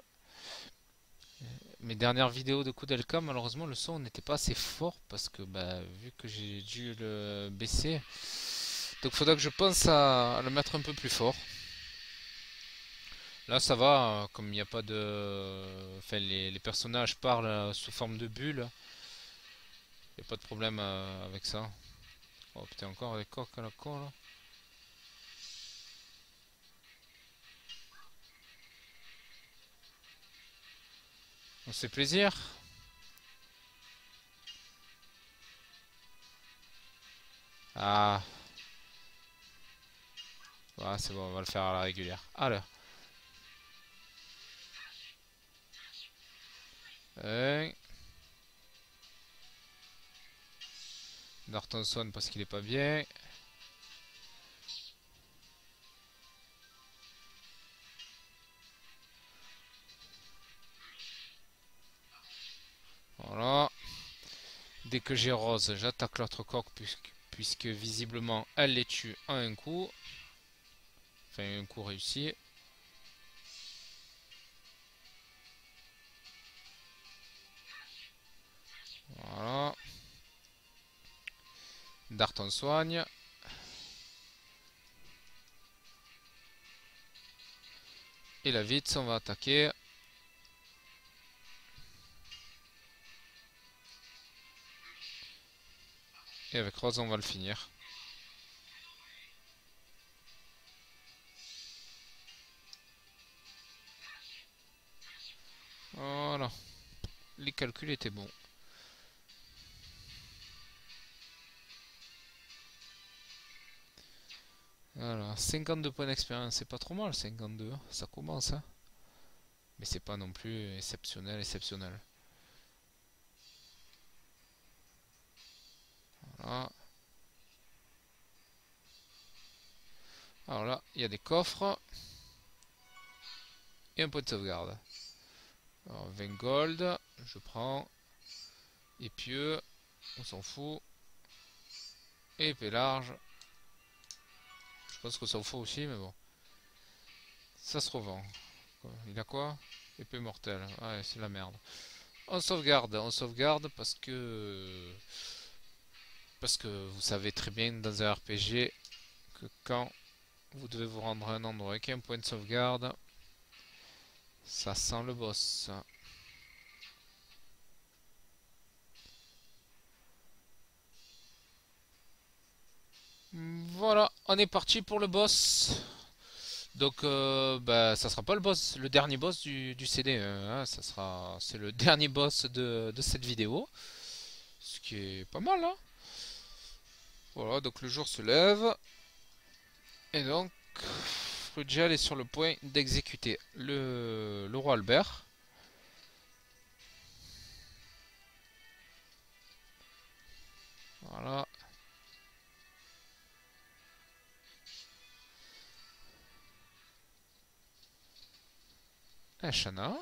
mes dernières vidéos de Koudelka, malheureusement, le son n'était pas assez fort parce que bah, vu que j'ai dû le baisser, donc il faudra que je pense à, à le mettre un peu plus fort. Là, ça va, euh, comme il n'y a pas de, enfin, les, les personnages parlent euh, sous forme de bulles, il n'y a pas de problème euh, avec ça. Oh putain, encore des coques à la con là. On se fait plaisir. Ah, ouais, c'est bon, on va le faire à la régulière. Alors, un. Nortonson parce qu'il est pas bien. Voilà. Dès que j'ai Rose, j'attaque l'autre coque puisque, puisque visiblement elle les tue en un coup. Enfin, un coup réussi. Voilà. Dart on soigne. Et la vite, on va attaquer. Et avec Rose, on va le finir. Voilà. Les calculs étaient bons. Voilà. cinquante-deux points d'expérience, c'est pas trop mal, cinquante-deux. Ça commence, hein. Mais c'est pas non plus exceptionnel, exceptionnel. Voilà. Alors là, il y a des coffres. Et un point de sauvegarde. Alors, vingt gold, je prends. Épieux, on s'en fout. Et épée large. Je pense qu'on s'en fout aussi, mais bon. Ça se revend. Il a quoi? Épée mortelle. Ouais, c'est la merde. On sauvegarde, on sauvegarde parce que... Parce que vous savez très bien dans un R P G que quand vous devez vous rendre à un endroit avec un point de sauvegarde, ça sent le boss. Voilà, on est parti pour le boss. Donc, euh, bah, ça sera pas le boss, le dernier boss du, du C D. Hein, ça sera, c'est le dernier boss de, de cette vidéo, ce qui est pas mal, hein. Voilà, donc le jour se lève et donc Rudial est sur le point d'exécuter le, le roi Albert. Voilà. Un Shana.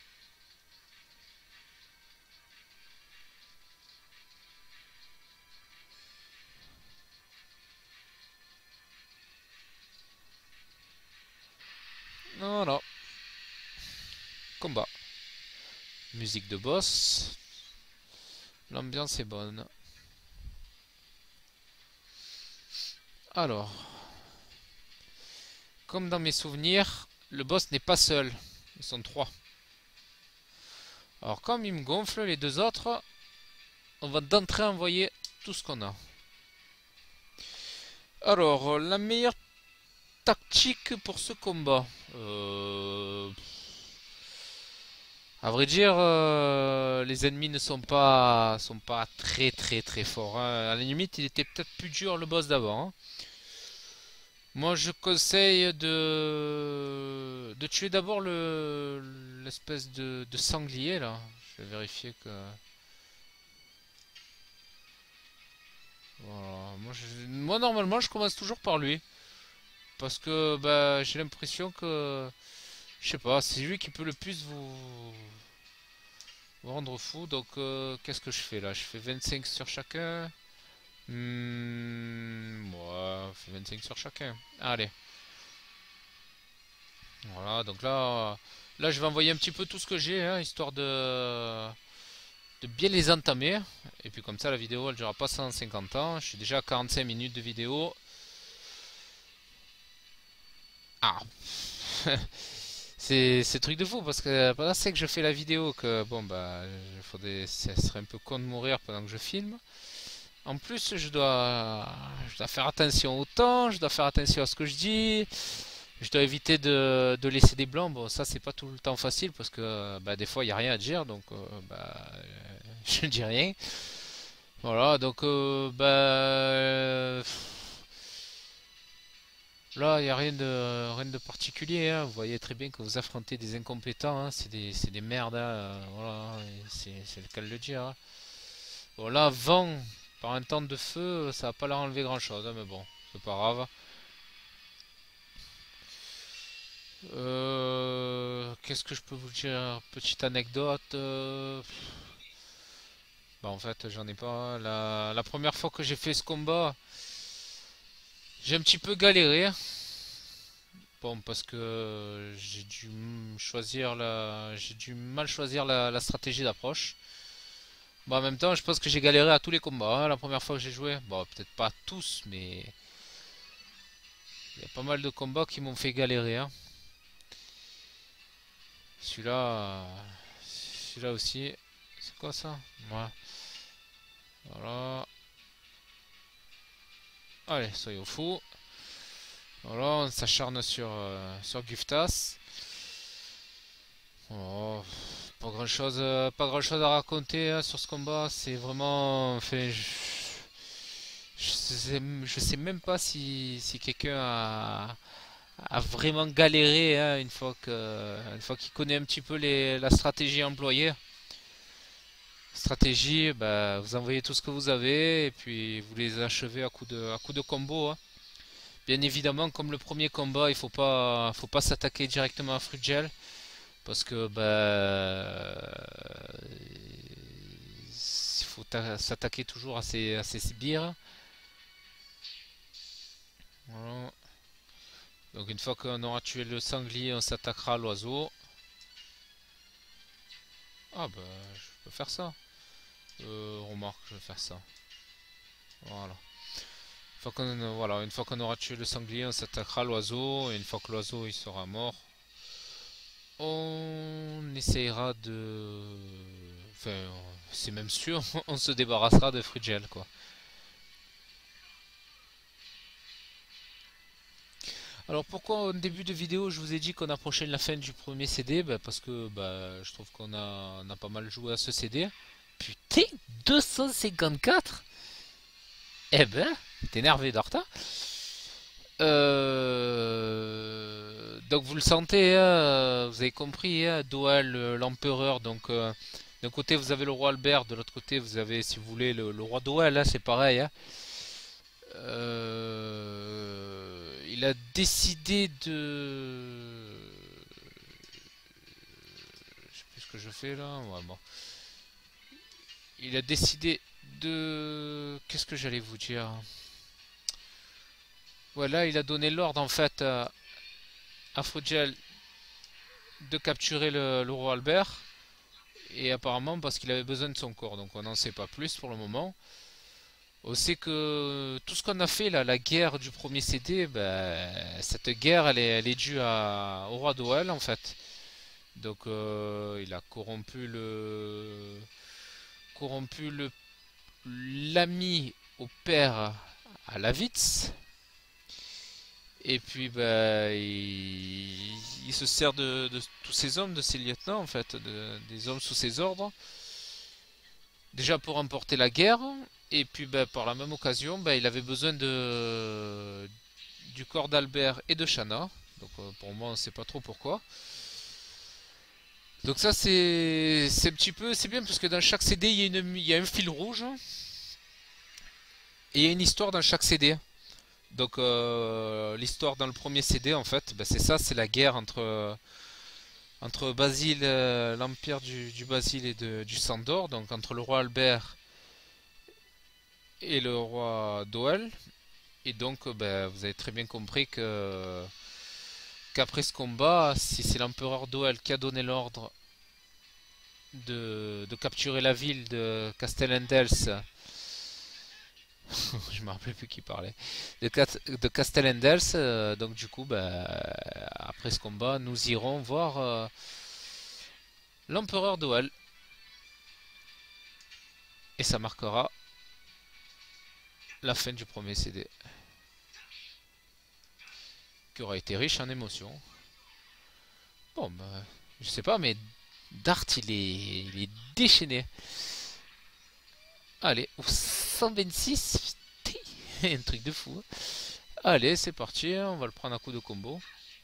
Voilà. Combat. Musique de boss. L'ambiance est bonne. Alors, comme dans mes souvenirs, le boss n'est pas seul. Ils sont trois. Alors, comme il me gonfle les deux autres, on va d'entrée envoyer tout ce qu'on a. Alors, la meilleure tactique pour ce combat. Euh... À vrai dire, euh, les ennemis ne sont pas, sont pas très très très forts, hein. À la limite, il était peut-être plus dur le boss d'avant, hein. Moi, je conseille de, de tuer d'abord le l'espèce de, de sanglier là. Je vais vérifier que. Voilà. Moi, je- Moi, normalement, je commence toujours par lui. Parce que bah, j'ai l'impression que. Je sais pas, c'est lui qui peut le plus vous, vous rendre fou. Donc, euh, qu'est-ce que je fais là? Je fais vingt-cinq sur chacun. Hmm, ouais, on fait vingt-cinq sur chacun. Allez. Voilà, donc là, là je vais envoyer un petit peu tout ce que j'ai, hein, histoire de, de bien les entamer. Et puis comme ça, la vidéo, elle durera pas cent cinquante ans. Je suis déjà à quarante-cinq minutes de vidéo. Ah, c'est c'est truc de fou parce que pendant c'est que je fais la vidéo que bon bah, il faudrait, ça serait un peu con de mourir pendant que je filme. En plus, je dois, je dois faire attention au temps, je dois faire attention à ce que je dis. Je dois éviter de, de laisser des blancs. Bon, ça, c'est pas tout le temps facile parce que bah, des fois, il n'y a rien à dire. Donc, euh, bah, euh, je ne dis rien. Voilà, donc, euh, bah, euh, là, il n'y a rien de, rien de particulier, hein. Vous voyez très bien que vous affrontez des incompétents, hein. C'est des, c'est des merdes, hein. Euh, voilà, c'est c'est le cas de le dire, hein. Bon, là, vent par un temps de feu, ça va pas leur enlever grand-chose, hein, mais bon, c'est pas grave. Euh, qu'est-ce que je peux vous dire? Petite anecdote. euh, Bah en fait j'en ai pas. La, la première fois que j'ai fait ce combat, j'ai un petit peu galéré. Bon parce que j'ai dû m- choisir la, j'ai dû mal choisir la, la stratégie d'approche. Bon en même temps je pense que j'ai galéré à tous les combats, hein, la première fois que j'ai joué. Bon peut-être pas tous mais il y a pas mal de combats qui m'ont fait galérer, hein. Celui-là, euh, celui-là aussi. C'est quoi ça? Ouais. Voilà. Allez, soyons fous. Voilà, on s'acharne sur, euh, sur Guftas. Oh, pas grand chose, euh, pas grand chose à raconter, hein, sur ce combat. C'est vraiment, enfin, je, je sais, je sais même pas si, si quelqu'un a, a vraiment galéré, hein, une fois que, une fois qu'il connaît un petit peu les, la stratégie employée. Stratégie, bah, vous envoyez tout ce que vous avez et puis vous les achevez à coup de, à coup de combo, hein. Bien évidemment, comme le premier combat, il faut pas, faut pas s'attaquer directement à Frugel parce que bah, il faut s'attaquer toujours à ses, à ses sbires. Voilà. Donc une fois qu'on aura tué le sanglier, on s'attaquera à l'oiseau. Ah bah, je peux faire ça. Euh, remarque, je vais faire ça. Voilà. Une fois qu'on, voilà, une fois qu'on aura tué le sanglier, on s'attaquera à l'oiseau et une fois que l'oiseau il sera mort, on essayera de... Enfin, c'est même sûr, on se débarrassera de Frigel, quoi. Alors pourquoi au début de vidéo je vous ai dit qu'on approchait de la fin du premier C D? Bah, parce que bah, je trouve qu'on a, on a pas mal joué à ce C D. Putain, deux cent cinquante-quatre? Eh ben, t'es énervé d'Arta. Euh... Donc vous le sentez, hein, vous avez compris, hein, Doal, euh, l'empereur. Donc euh, d'un côté vous avez le roi Albert, de l'autre côté vous avez, si vous voulez, le, le roi Doal, hein, c'est pareil, hein. Euh, il a décidé de... Je sais plus ce que je fais là. Ouais, bon. Il a décidé de... Qu'est-ce que j'allais vous dire? Voilà, il a donné l'ordre en fait à, à Frugel de capturer le, le roi Albert. Et apparemment parce qu'il avait besoin de son corps. Donc on n'en sait pas plus pour le moment. On sait que tout ce qu'on a fait là, la guerre du premier C D, ben, cette guerre elle est, elle est due à, au roi Doel en fait. Donc euh, il a corrompu le corrompu le l'ami au père à Lavitz. Et puis bah il, il se sert de, de tous ses hommes, de ses lieutenants en fait, de- des hommes sous ses ordres, déjà pour emporter la guerre. Et puis bah, par la même occasion, bah, il avait besoin de du corps d'Albert et de Shanna. Donc euh, pour moi on ne sait pas trop pourquoi. Donc ça c'est c'est un petit peu c'est bien parce que dans chaque C D il y a une il y a un fil rouge et il y a une histoire dans chaque C D. Donc euh, l'histoire dans le premier C D en fait, bah, c'est ça, c'est la guerre entre entre Basile, euh, l'empire du, du Basile et de, du Sandor, donc entre le roi Albert et le roi Doel. Et donc, euh, ben, vous avez très bien compris que qu'après ce combat, si c'est l'empereur Doel qui a donné l'ordre de, de capturer la ville de Castellendels, je me rappelle plus qui parlait, de, de Castellendels, euh, donc du coup, ben, après ce combat, nous irons voir euh, l'empereur Doel. Et ça marquera la fin du premier C D, qui aura été riche en émotions. Bon, bah, je sais pas, mais Dart, il est, il est déchaîné. Allez, au cent vingt-six, un truc de fou. Allez, c'est parti, on va le prendre à coup de combo.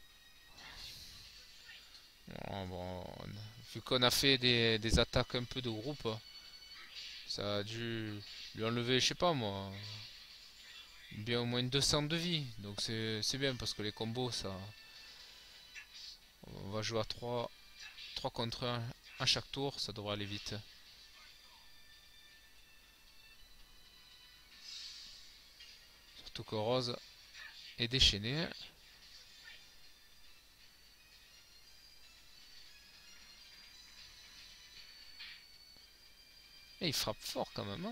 Bon, bon, vu qu'on a fait des, des attaques un peu de groupe, ça a dû lui enlever, je sais pas moi, bien au moins deux cents de vie. Donc c'est bien parce que les combos, ça, on va jouer à trois trois contre un à chaque tour, ça devrait aller vite. Surtout que Rose est déchaîné. Et il frappe fort quand même. Hein.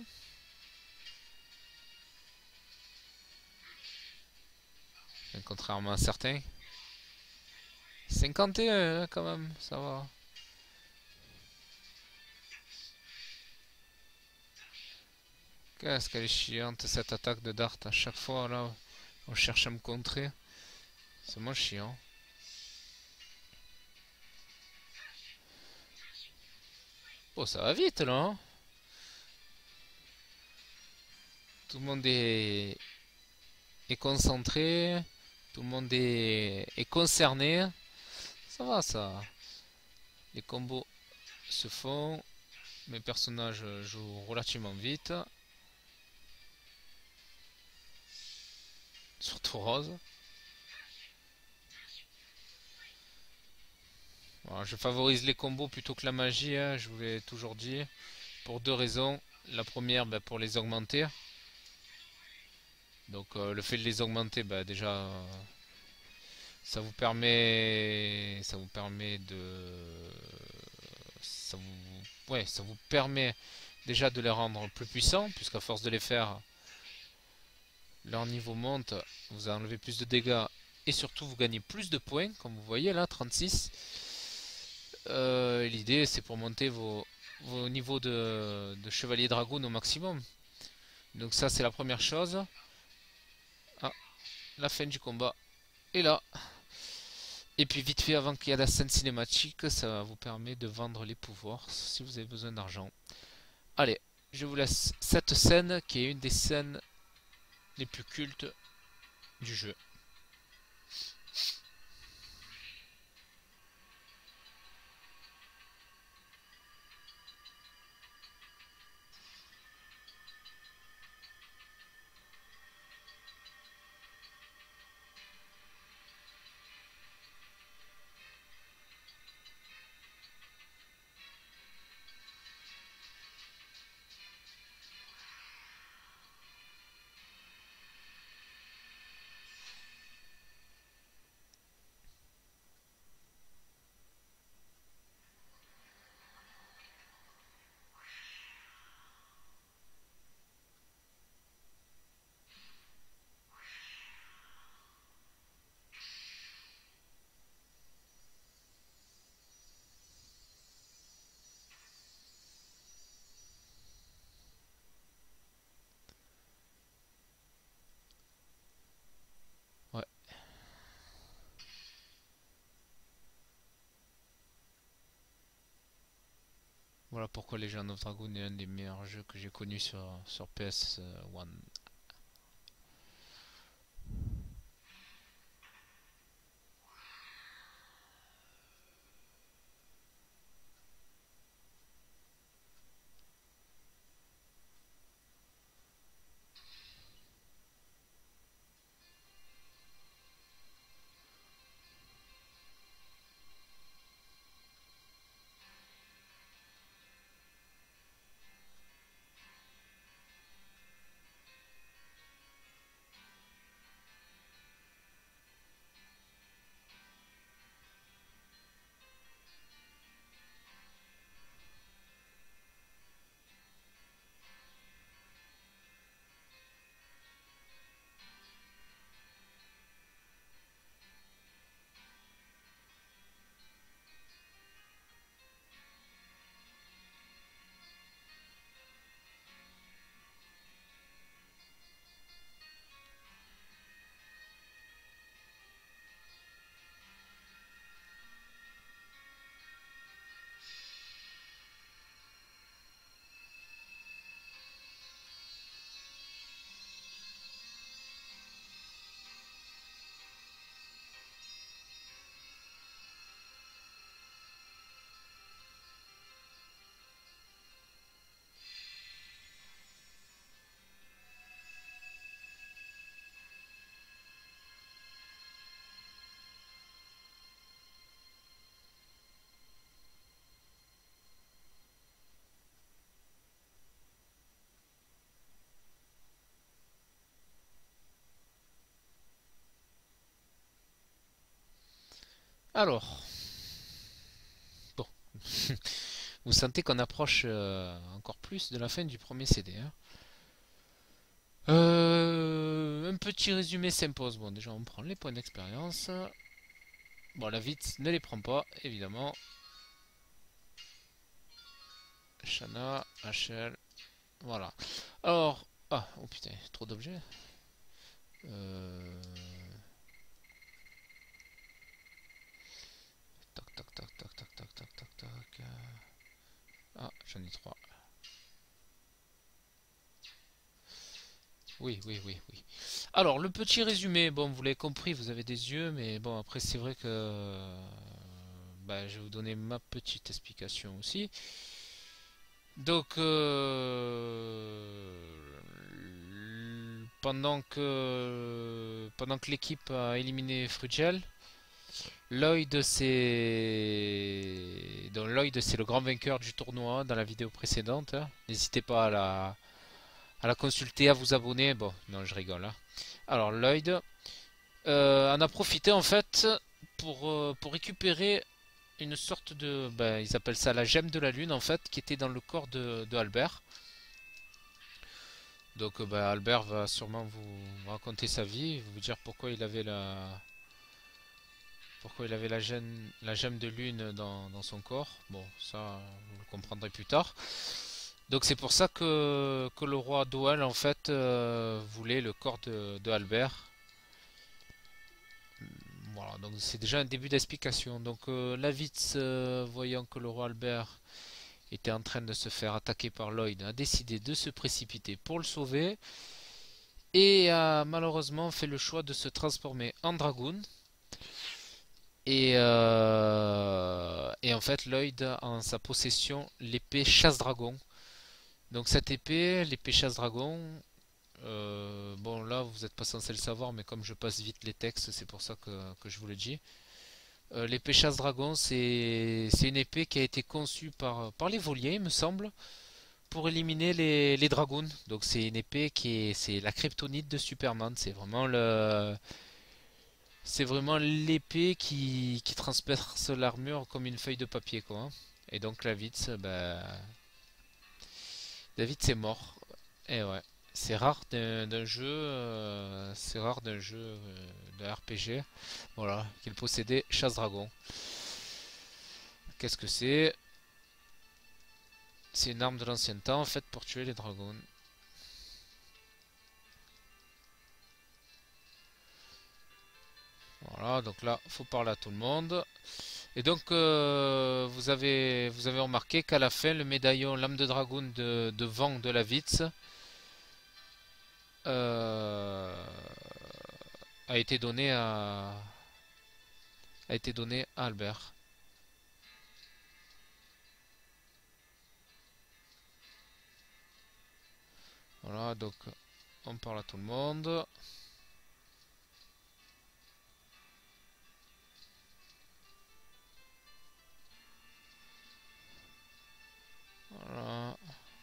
Contrairement à certains. cinquante et un hein, quand même, ça va. Qu'est-ce qu'elle est chiante cette attaque de Dart. À chaque fois là, on cherche à me contrer. C'est moins chiant. Oh, ça va vite là. Hein. Tout le monde est, est concentré. Tout le monde est, est concerné. Ça va ça. Les combos se font. Mes personnages jouent relativement vite. Surtout Rose. Voilà, je favorise les combos plutôt que la magie, hein, je vous l'ai toujours dit. Pour deux raisons. La première, bah, pour les augmenter. Donc euh, le fait de les augmenter, bah, déjà, euh, ça vous permet, ça vous permet de, ça vous, ouais, ça vous permet déjà de les rendre plus puissants, puisqu'à force de les faire, leur niveau monte, vous enlevez plus de dégâts et surtout vous gagnez plus de points, comme vous voyez là, trente-six. Euh, L'idée c'est pour monter vos, vos niveaux de, de chevalier dragoon au maximum. Donc ça c'est la première chose. Ah, la fin du combat est là. Et puis vite fait avant qu'il y ait la scène cinématique, ça vous permet de vendre les pouvoirs si vous avez besoin d'argent. Allez, je vous laisse cette scène qui est une des scènes les plus cultes du jeu. Ouais. Voilà pourquoi Legend of Dragoon est un des meilleurs jeux que j'ai connus sur, sur P S un. Alors, bon, vous sentez qu'on approche euh, encore plus de la fin du premier C D, hein. Euh, un petit résumé s'impose. Bon, déjà, on prend les points d'expérience. Bon, la vite ne les prend pas, évidemment. Shana, H L, voilà. Alors, ah, oh putain, trop d'objets. Euh... Tac, tac, tac, tac, tac, tac, tac, tac, tac. Ah, j'en ai trois. Oui, oui, oui, oui. Alors, le petit résumé, bon, vous l'avez compris, vous avez des yeux, mais bon, après, c'est vrai que bah, je vais vous donner ma petite explication aussi. Donc, euh, pendant que pendant que l'équipe a éliminé Frugel, Lloyd c'est donc Lloyd c'est le grand vainqueur du tournoi dans la vidéo précédente, hein. N'hésitez pas à la à la consulter, à vous abonner. Bon, non, je rigole, hein. Alors Lloyd euh, en a profité en fait pour euh, pour récupérer une sorte de, ben, ils appellent ça la gemme de la lune en fait, qui était dans le corps de, de Albert. Donc euh, ben, Albert va sûrement vous raconter sa vie, vous dire pourquoi il avait la pourquoi il avait la gemme, la gemme de lune dans, dans son corps. Bon, ça vous le comprendrez plus tard. Donc c'est pour ça que, que le roi Doel en fait euh, voulait le corps de, de Albert. Voilà, donc c'est déjà un début d'explication. Donc euh, Lavitz, euh, voyant que le roi Albert était en train de se faire attaquer par Lloyd, a décidé de se précipiter pour le sauver et a malheureusement fait le choix de se transformer en dragoon. Et, euh, et en fait, Lloyd a en sa possession l'épée chasse-dragon. Donc cette épée, l'épée chasse-dragon, euh, bon là vous n'êtes pas censé le savoir, mais comme je passe vite les textes, c'est pour ça que, que je vous le dis. Euh, l'épée chasse-dragon, c'est c'est une épée qui a été conçue par, par les Voliens, il me semble, pour éliminer les, les dragons. Donc c'est une épée qui est, c'est la kryptonite de Superman. C'est vraiment le, c'est vraiment l'épée qui, qui transperce l'armure comme une feuille de papier, quoi, hein. Et donc David, bah, David c'est mort. Et ouais, c'est rare d'un d'un jeu, euh, c'est rare d'un jeu euh, de R P G, voilà, qu'il possédait chasse dragon. Qu'est-ce que c'est? C'est une arme de l'ancien temps en fait pour tuer les dragons. Voilà, donc là, faut parler à tout le monde. Et donc, euh, vous avez, vous avez remarqué qu'à la fin, le médaillon lame de dragon de, de vent de la Vitz euh, a été donné à, a été donné à Albert. Voilà, donc on parle à tout le monde. Voilà.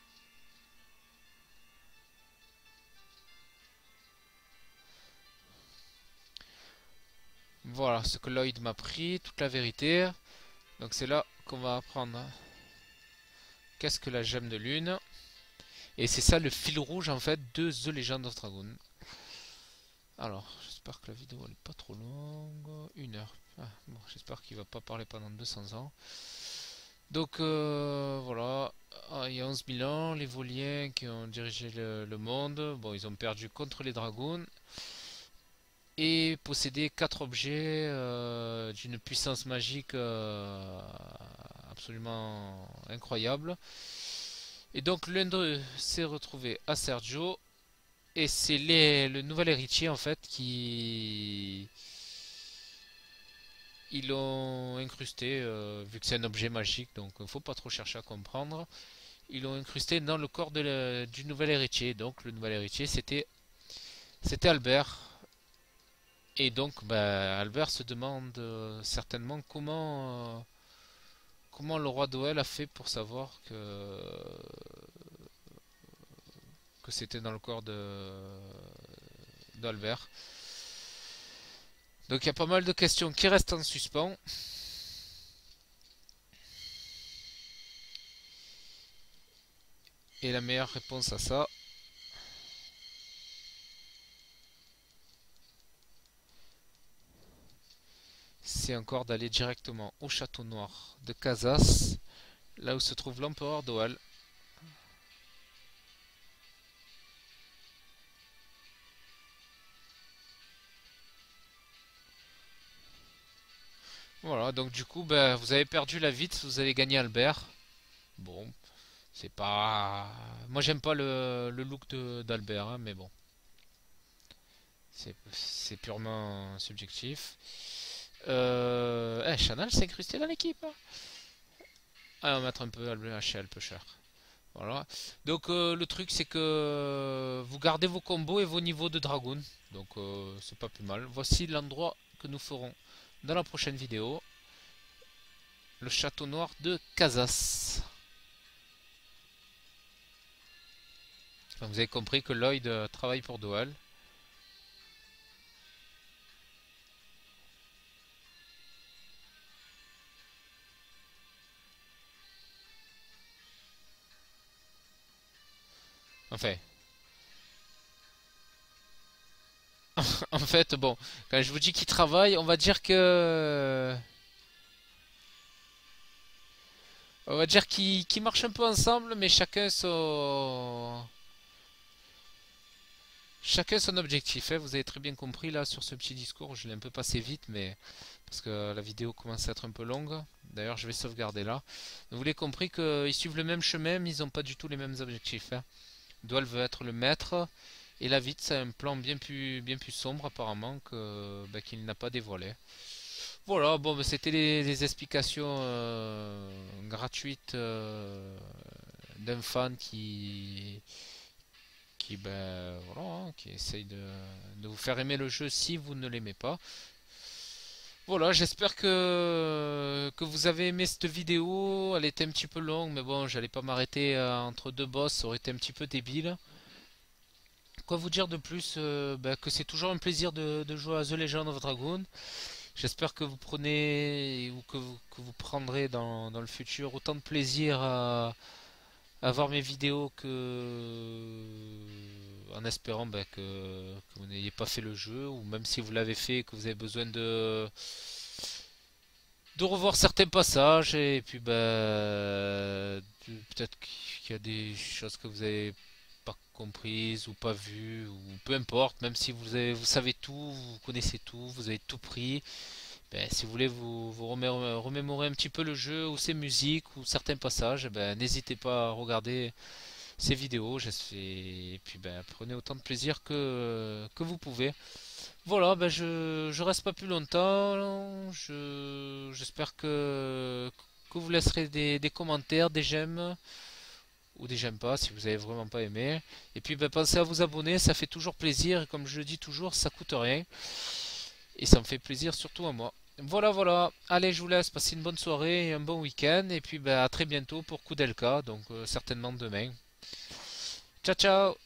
Voilà ce que Lloyd m'a pris, toute la vérité. Donc c'est là qu'on va apprendre qu'est-ce que la gemme de lune. Et c'est ça le fil rouge en fait de The Legend of Dragon. Alors, j'espère que la vidéo elle est pas trop longue. Une heure. Ah, bon, j'espère qu'il va pas parler pendant deux cents ans. Donc euh, voilà, ah, il y a onze mille ans, les Voliens qui ont dirigé le, le monde, bon, ils ont perdu contre les dragons et possédaient quatre objets euh, d'une puissance magique euh, absolument incroyable. Et donc l'un d'eux s'est retrouvé à Sergio et c'est le nouvel héritier en fait qui ils l'ont incrusté euh, vu que c'est un objet magique, donc il ne faut pas trop chercher à comprendre. Ils l'ont incrusté dans le corps de le- du nouvel héritier. Donc le nouvel héritier c'était c'était Albert. Et donc bah, Albert se demande euh, certainement comment euh, comment le roi Doel a fait pour savoir que que c'était dans le corps de d'Albert. Donc il y a pas mal de questions qui restent en suspens. Et la meilleure réponse à ça, c'est encore d'aller directement au château noir de Casas, là où se trouve l'empereur Doal. Voilà, donc du coup, ben, vous avez perdu la vite, vous avez gagné Albert. Bon, c'est pas... Moi j'aime pas le, le look de d'Albert, hein, mais bon, c'est c'est purement subjectif. Euh... Eh, Chanel s'est incrusté dans l'équipe, hein. Ah, on va mettre un peu H L, peu cher. Voilà. Donc euh, le truc c'est que vous gardez vos combos et vos niveaux de dragoon. Donc euh, c'est pas plus mal. Voici l'endroit que nous ferons dans la prochaine vidéo. Le château noir de Casas. Donc, vous avez compris que Lloyd euh, travaille pour Doal. Enfin, en fait, bon, quand je vous dis qu'il travaille, on va dire que... On va dire qu'ils qu'ils marchent un peu ensemble, mais chacun son... Chacun son objectif, hein. Vous avez très bien compris là sur ce petit discours, je l'ai un peu passé vite, mais parce que la vidéo commence à être un peu longue. D'ailleurs, je vais sauvegarder là. Vous l'avez compris qu'ils suivent le même chemin, mais ils n'ont pas du tout les mêmes objectifs, hein. Doyle veut être le maître, et la Vite, c'est un plan bien plus, bien plus sombre apparemment que bah, qu'il n'a pas dévoilé. Voilà, bon, bah, c'était les, les explications euh, gratuites euh, d'un fan qui qui ben voilà, hein, qui essaye de, de vous faire aimer le jeu si vous ne l'aimez pas. Voilà, j'espère que que vous avez aimé cette vidéo. Elle était un petit peu longue, mais bon, j'allais pas m'arrêter euh, entre deux boss, ça aurait été un petit peu débile. Quoi vous dire de plus euh, ben, que c'est toujours un plaisir de, de jouer à The Legend of Dragoon. J'espère que vous prenez ou que vous, que vous prendrez dans, dans le futur autant de plaisir à, à voir mes vidéos que en espérant ben, que, que vous n'ayez pas fait le jeu, ou même si vous l'avez fait et que vous avez besoin de de revoir certains passages, et puis ben de- peut-être qu'il y a des choses que vous avez pas comprises ou pas vues, ou peu importe, même si vous avez, vous savez tout, vous connaissez tout, vous avez tout pris, ben, si vous voulez vous, vous remé- remémorer un petit peu le jeu ou ses musiques ou certains passages, ben, n'hésitez pas à regarder ces vidéos. Et puis ben, prenez autant de plaisir que, que vous pouvez. Voilà, ben, je, je reste pas plus longtemps. Je, j'espère que, que vous laisserez des, des commentaires, des j'aime ou des j'aime pas si vous avez vraiment pas aimé. Et puis ben, pensez à vous abonner, ça fait toujours plaisir. Et comme je le dis toujours, ça coûte rien. Et ça me fait plaisir surtout à moi. Voilà, voilà. Allez, je vous laisse passer une bonne soirée et un bon week-end. Et puis bah, à très bientôt pour Koudelka, donc euh, certainement demain. Ciao, ciao!